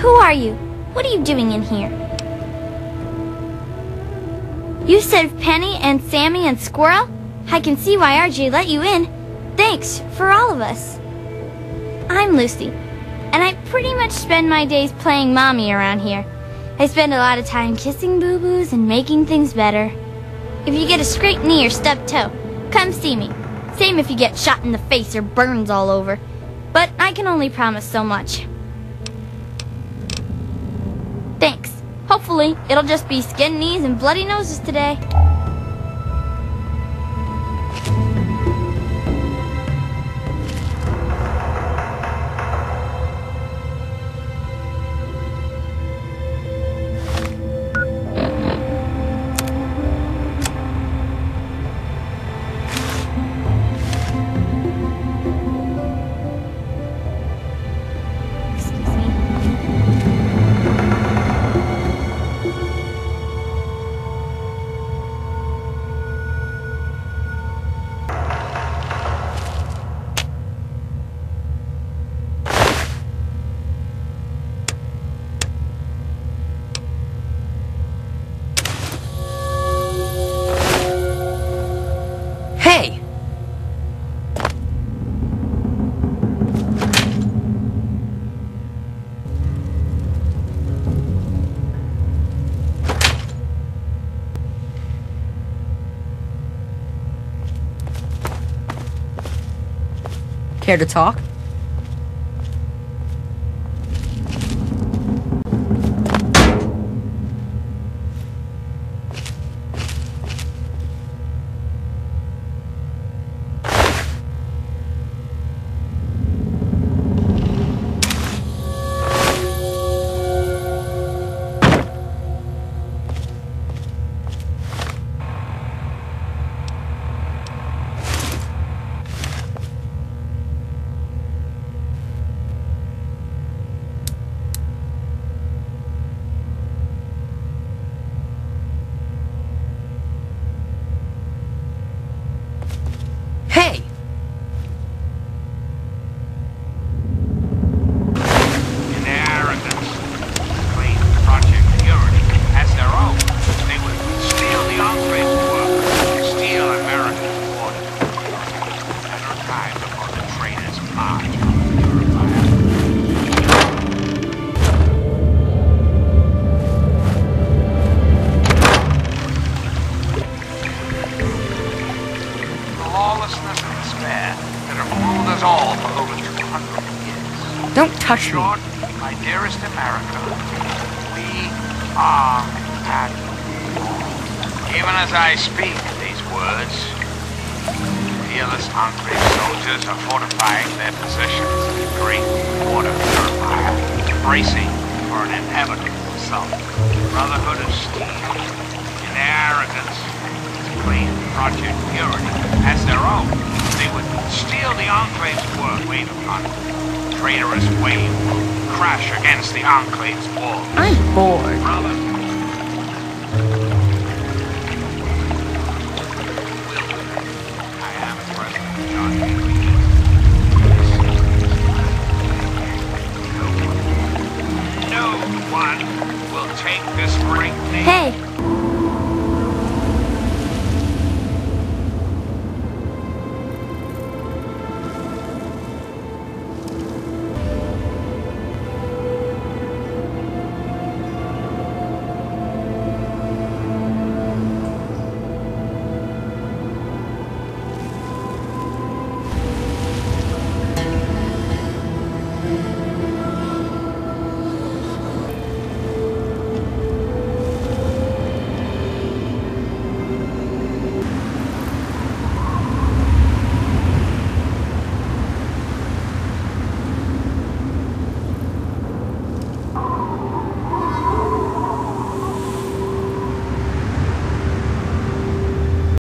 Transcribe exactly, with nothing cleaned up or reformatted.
Who are you? What are you doing in here? You said Penny and Sammy and Squirrel? I can see why R J let you in. Thanks, for all of us. I'm Lucy, and I pretty much spend my days playing mommy around here. I spend a lot of time kissing boo-boos and making things better. If you get a scraped knee or stubbed toe, come see me. Same if you get shot in the face or burns all over. But I can only promise so much. Thanks. Hopefully, it'll just be skinned knees and bloody noses today. Care to talk? Don't touch me. My dearest America, we are at war. Even as I speak these words, fearless Enclave soldiers are fortifying their positions in the great water purifier, bracing for an inevitable assault. Brotherhood of Steel, in their arrogance, claim Project Purity as their own. They would steal the Enclave's wave upon it. Traitorous wave will crash against the Enclave's wall. I'm bored. Brother.